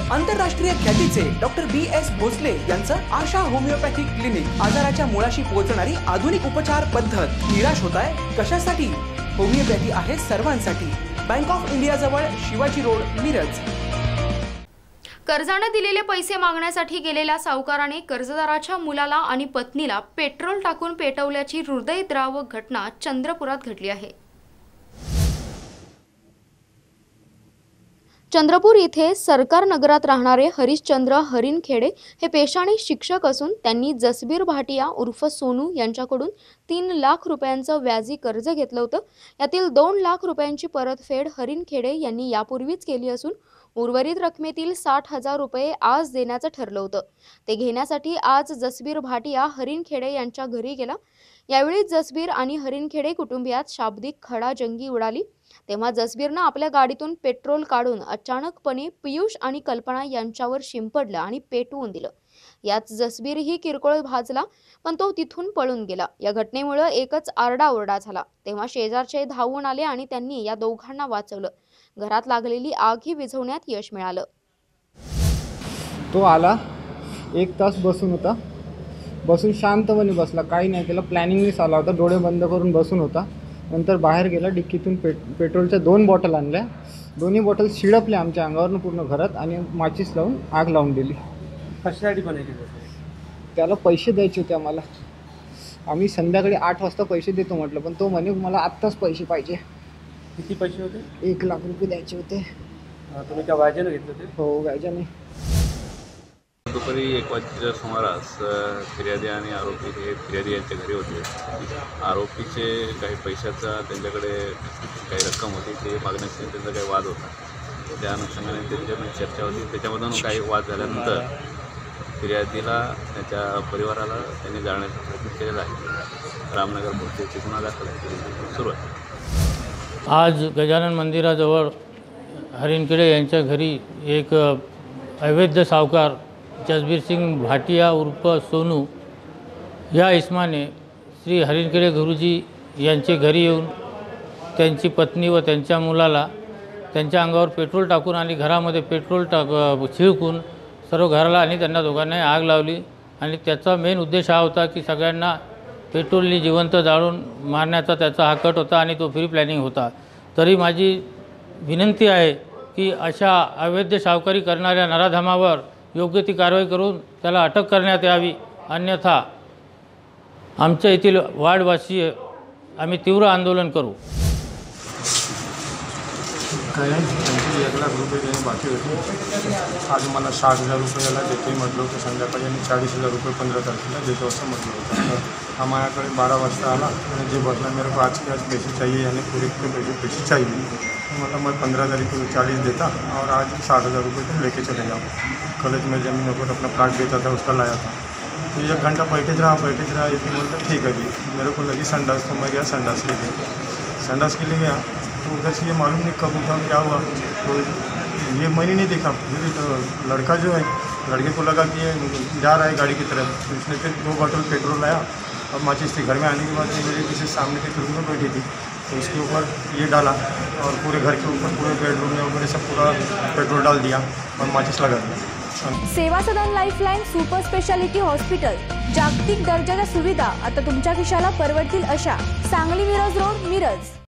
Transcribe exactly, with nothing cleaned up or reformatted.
आंतरराष्ट्रीय ख्यातीचे डॉक्टर बी एस भोसले यांचं आशा होमिओपॅथिक क्लिनिक, आजाराच्या मुळाशी पोहोचणारी आधुनिक उपचार पद्धत। निराश होताय कशासाठी? होमिओपॅथी आहे सर्वांसाठी। बँक ऑफ इंडिया जवळ शिवाजी रोड, मिरज। कर्जाने दिलेले पैसे मागण्यासाठी गेलेल्या सावकाराने कर्जदाराच्या मुलाला आणि पत्नीला पेट्रोल टाकून पेटवल्याची हृदयद्रावक घटना चंद्रपुरात घडली आहे। चंद्रपूर येथे सरकार नगरात राहणारे हरिश्चंद्र हरिणखेडे हे पेशाने शिक्षक असून त्यांनी जसबीर भाटिया उर्फ सोनू यांच्याकडून तीन लाख रुपयांचं व्याजी कर्ज घेतलं होतं। यातील दोन लाख रुपयांची परतफेड हरिणखेडे यांनी यापूर्वीच केली असून उर्वरित रकमेतील साठ हजार रुपये आज देण्याचं ठरलं होतं। ते घेण्यासाठी आज जसबीर भाटिया हरिणखेडे यांच्या घरी गेला। यावेळी जसबीर आणि हरिणखेडे कुटुंबियात शाब्दिक खडाजंगी उडाली। तेव्हा जसबीरनं आपल्या गाडीतून पेट्रोल काढून अचानकपणे पियुष आणि कल्पना यांच्यावर शिंपडलं आणि पेटवून दिलं। यात जसबीरही किरकोळ भाजला, पण तो तिथून पळून गेला। या घटनेमुळे एकच आरडाओरडा झाला। तेव्हा शेजारचे धावून आले आणि त्यांनी या दोघांना वाचवलं। घरात लागलेली आगही विझवण्यात यश मिळालं। तो आला, एक तास बसून होता, बसून शांतपणे बसला, काही नाही केलं, प्लॅनिंगनेच आला होता, डोळे बंद करून बसून होता। नंतर बाहेर गेला, डिक्कीतून पेट पेट्रोलच्या दोन बॉटल आणल्या, दोन्ही बॉटल शिडपल्या आमच्या अंगावरून पूर्ण घरात आणि माचीस लावून आग लावून दिली। कशासाठी बनवली? त्याला पैसे द्यायचे होते आम्हाला। आम्ही संध्याकाळी आठ वाजता पैसे देतो म्हटलं, पण तो म्हणे मला आत्ताच पैसे पाहिजे। किती पैसे होते? एक लाख रुपये द्यायचे होते। तुम्ही त्या व्याजाने घेतले होते? हो, व्याजाने। दुपारी एक वाजताच्या सुमारास फिर्यादी आणि आरोपी हे फिर्यादी यांच्या घरी होते। आरोपीचे काही पैशाचा त्यांच्याकडे काही रक्कम होती, ते मागण्याचे त्यांचा काही वाद होता। त्या अनुषंगाने त्यांच्यामध्ये चर्चा होती। त्याच्यामधून काही वाद झाल्यानंतर फिर्यादीला त्याच्या परिवाराला त्यांनी जाळण्याचा प्रयत्न केलेला आहे। रामनगर पोलीस गुन्हा दाखल सुरू आहे। आज गजानन मंदिराजवळ हरिणखेडे यांच्या घरी एक अवैध सावकार जसबीर सिंग भाटिया उर्फ सोनू या इसमाने श्री हरिणखेडे गुरुजी यांचे घरी येऊन त्यांची पत्नी व त्यांच्या मुलाला त्यांच्या अंगावर पेट्रोल टाकून आणि घरामध्ये पेट्रोल टाक छिळकून सर्व घराला आणि त्यांना दोघांनाही आग लावली। आणि त्याचा मेन उद्देश हा होता की सगळ्यांना पेट्रोलनी जिवंत जाळून मारण्याचा त्याचा हा कट होता आणि तो प्री प्लॅनिंग होता। तरी माझी विनंती आहे की अशा अवैध सावकारी करणाऱ्या नराधमावर योग्य ती कारवाई करून त्याला अटक करण्यात यावी, अन्यथा आमच्या येथील वाडवासी आम्ही तीव्र आंदोलन करू। काही त्यांची एक लाख रुपये देणे बाकी होते। आज मला साठ हजार रुपयाला देते म्हटलं होतं, संध्याकाळी आणि चाळीस हजार रुपये पंधरा तारखेला देतो असं म्हटलं होतं। हा माझ्याकडे बारा वाजता आला आणि जे बोलला मेरे को आज के आज पैसे चाहिए यानी पूरे के पैसे पैसे चाहिए। मतलब मैं पंद्रह तारीख को चालीस देता और आज साठ हज़ार रुपये तुम लेके चले जाओ। कॉलेज में जमीन पर अपना प्लाट बेचा था, उसका लाया था। तो एक घंटा बैठे रहा बैठे रहा एक बोलता ठीक है जी। मेरे को लगी संडास, तो मैं गया संडास के लिए संडास के लिए गया तो उधर से ये मालूम नहीं कब उठा क्या हुआ, तो ये मैंने नहीं देखा। फिर तो लड़का जो है, लड़के को लगा कि ये जा रहा है गाड़ी की तरफ, तो उसने फिर दो बोतल पेट्रोल लाया और माचिस थी। घर में आने के बाद मेरे किसी सामने के रूम में बैठी थी, तो उसके ऊपर ये डाला और पूरे घर के ऊपर पूरे बेडरूम में ऊपर सब पूरा पेट्रोल डाल दिया और माचिस लगा दिया। Seva Sadan lifeline super speciality hospital, जागतिक दर्जाच्या सुविधा आता तुमच्या खिशाला परवडतील अशा। सांगली मिरज रोड, मिरज।